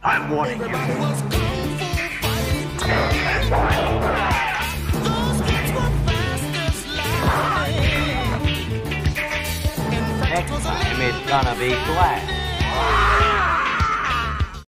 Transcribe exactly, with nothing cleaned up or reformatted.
I'm warning you. Next time it's gonna be flat.